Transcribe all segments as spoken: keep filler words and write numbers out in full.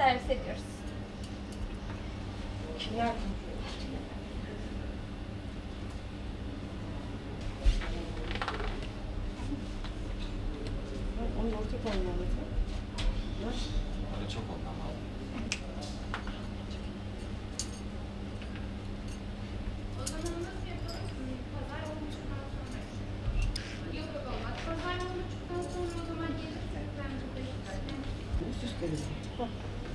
servis ediyoruz. Kimler? Onun ortak olmalı. Öyle çok oldu ama. O zaman nasıl yapalım? Pazar olmuştuktan sonra. Yok yok olmaz. Pazar olmuştuktan sonra o zaman gelirsek ben burada isterim. Üst üste bizim. Bak.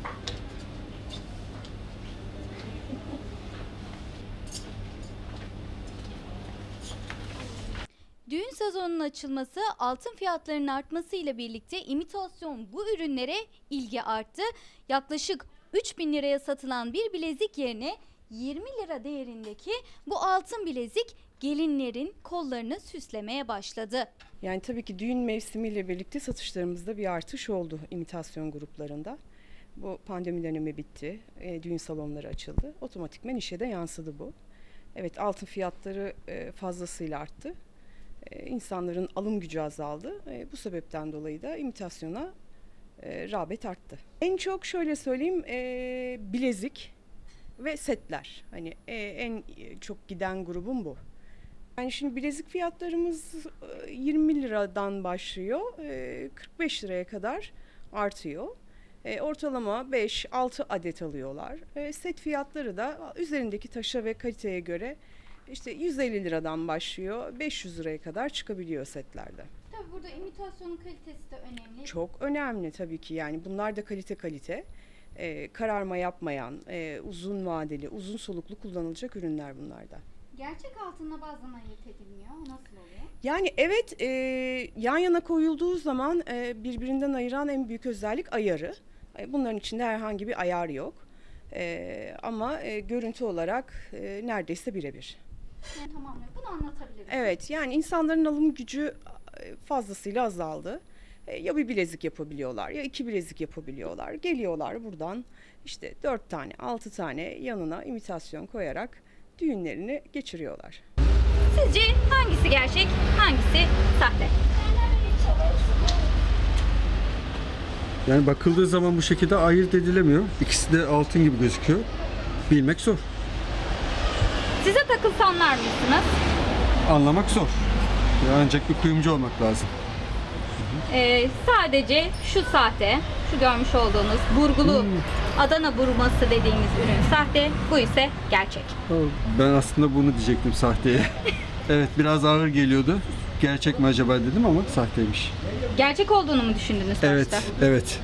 Düğün sezonunun açılması, altın fiyatlarının artması ile birlikte imitasyon bu ürünlere ilgi arttı. Yaklaşık üç bin liraya satılan bir bilezik yerine yirmi lira değerindeki bu altın bilezik gelinlerin kollarını süslemeye başladı. Yani tabii ki düğün mevsimiyle birlikte satışlarımızda bir artış oldu imitasyon gruplarında. Bu pandemi dönemi bitti, e, düğün salonları açıldı. Otomatikmen işe de yansıdı bu. Evet, altın fiyatları e, fazlasıyla arttı. E, insanların alım gücü azaldı. E, bu sebepten dolayı da imitasyona e, rağbet arttı. En çok şöyle söyleyeyim, e, bilezik ve setler. Hani e, en çok giden grubum bu. Yani şimdi bilezik fiyatlarımız e, yirmi liradan başlıyor, e, kırk beş liraya kadar artıyor. E, ortalama beş altı adet alıyorlar. E, set fiyatları da üzerindeki taşa ve kaliteye göre işte yüz elli liradan başlıyor, beş yüz liraya kadar çıkabiliyor setlerde. Tabii burada imitasyonun kalitesi de önemli. Çok önemli tabii ki, yani bunlar da kalite kalite. E, kararma yapmayan, e, uzun vadeli, uzun soluklu kullanılacak ürünler bunlar da. Gerçek altınla bazen ayırt edilmiyor. O nasıl oluyor? Yani evet, e, yan yana koyulduğu zaman e, birbirinden ayıran en büyük özellik ayarı. E, bunların içinde herhangi bir ayar yok. E, ama e, görüntü olarak e, neredeyse birebir. Yani tamamlıyor. Bunu anlatabiliriz. Evet, yani insanların alım gücü e, fazlasıyla azaldı. E, ya bir bilezik yapabiliyorlar ya iki bilezik yapabiliyorlar. Geliyorlar buradan işte dört tane, altı tane yanına imitasyon koyarak düğünlerini geçiriyorlar. Sizce hangisi gerçek, hangisi sahte? Yani bakıldığı zaman bu şekilde ayırt edilemiyor. İkisi de altın gibi gözüküyor. Bilmek zor. Size takılsa anlar mısınız? Anlamak zor. Ya ancak bir kuyumcu olmak lazım. Ee, sadece şu sahte, şu görmüş olduğunuz burgulu Adana burması dediğimiz ürün sahte, bu ise gerçek. Ben aslında bunu diyecektim, sahteye. Evet, biraz ağır geliyordu. Gerçek mi acaba dedim ama sahteymiş. Gerçek olduğunu mu düşündünüz Evet, başta? evet.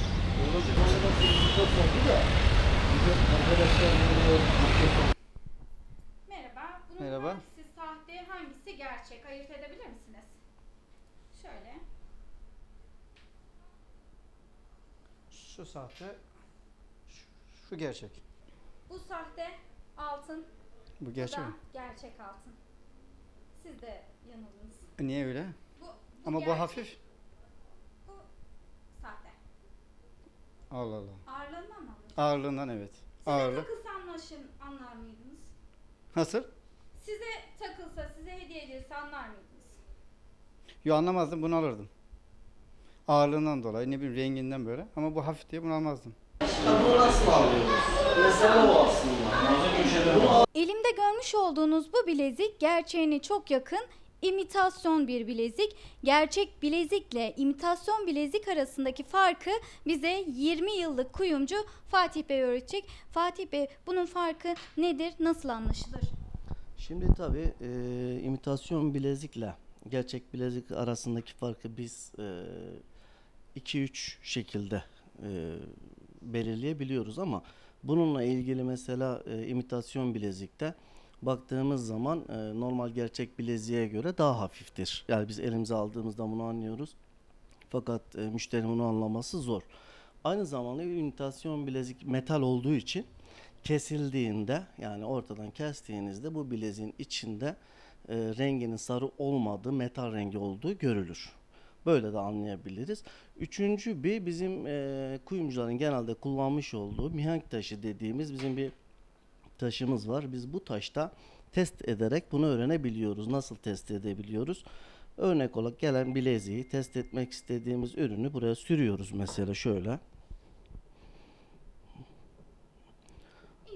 Merhaba. Bunun Merhaba. hangisi sahte, hangisi gerçek? Ayırt edebilir misiniz? Şöyle. Şu sahte, şu, şu gerçek. Bu sahte altın, Bu bu gerçek da mi? gerçek altın. Siz de yanıldınız. Niye öyle? Bu, bu Ama gerçek, bu hafif. bu sahte. Allah Allah. Ağırlığından mı alıyorsunuz? Ağırlığından evet. Size Ağırlık. takılsa anlaşın, anlar mıydınız? Nasıl? Size takılsa, size hediye edilse anlar mıydınız? Yo, anlamazdım, bunu alırdım. Ağırlığından dolayı, ne bileyim renginden böyle. Ama bu hafif diye bunu almazdım. Elimde görmüş olduğunuz bu bilezik gerçeğine çok yakın imitasyon bir bilezik. Gerçek bilezikle imitasyon bilezik arasındaki farkı bize yirmi yıllık kuyumcu Fatih Bey öğretecek. Fatih Bey, bunun farkı nedir, nasıl anlaşılır? Şimdi tabii e, imitasyon bilezikle gerçek bilezik arasındaki farkı biz iki üç şekilde e, belirleyebiliyoruz ama bununla ilgili mesela e, imitasyon bilezikte baktığımız zaman e, normal gerçek bileziğe göre daha hafiftir. Yani biz elimize aldığımızda bunu anlıyoruz. Fakat e, müşterinin bunu anlaması zor. Aynı zamanda imitasyon bilezik metal olduğu için kesildiğinde, yani ortadan kestiğinizde bu bileziğin içinde e, renginin sarı olmadığı, metal rengi olduğu görülür. Böyle de anlayabiliriz. Üçüncü bir bizim e, kuyumcuların genelde kullanmış olduğu mihenk taşı dediğimiz bizim bir taşımız var. Biz bu taşta test ederek bunu öğrenebiliyoruz. Nasıl test edebiliyoruz? Örnek olarak gelen bileziği test etmek istediğimiz ürünü buraya sürüyoruz mesela şöyle.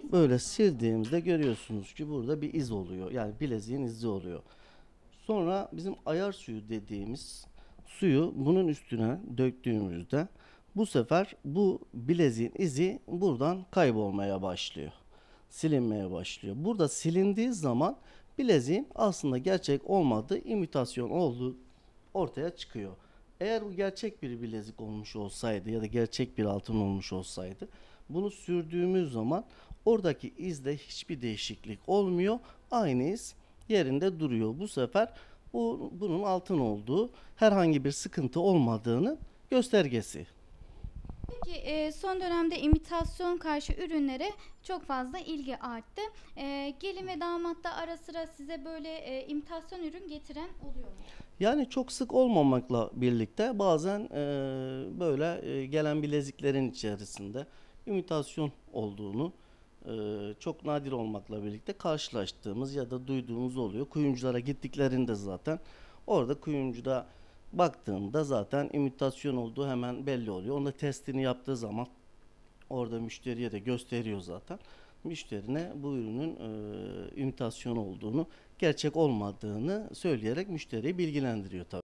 böyle sildiğimizde görüyorsunuz ki burada bir iz oluyor. Yani bileziğin izi oluyor. Sonra bizim ayar suyu dediğimiz suyu bunun üstüne döktüğümüzde bu sefer bu bileziğin izi buradan kaybolmaya başlıyor. Silinmeye başlıyor. Burada silindiği zaman bileziğin aslında gerçek olmadığı, imitasyon olduğu ortaya çıkıyor. Eğer bu gerçek bir bilezik olmuş olsaydı ya da gerçek bir altın olmuş olsaydı, bunu sürdüğümüz zaman oradaki izde hiçbir değişiklik olmuyor. Aynı iz yerinde duruyor. Bu sefer bu, bunun altın olduğu, herhangi bir sıkıntı olmadığının göstergesi. Peki e, son dönemde imitasyon karşı ürünlere çok fazla ilgi arttı. E, gelin ve damat da ara sıra size böyle e, imitasyon ürün getiren oluyor mu? Yani çok sık olmamakla birlikte bazen e, böyle e, gelen bileziklerin içerisinde imitasyon olduğunu e, çok nadir olmakla birlikte karşılaştığımız ya da duyduğumuz oluyor. Kuyumculara gittiklerinde zaten orada kuyumcuda baktığında zaten imitasyon olduğu hemen belli oluyor. Onda testini yaptığı zaman orada müşteriye de gösteriyor zaten. Müşterine bu ürünün e, imitasyon olduğunu, gerçek olmadığını söyleyerek müşteriyi bilgilendiriyor tabii.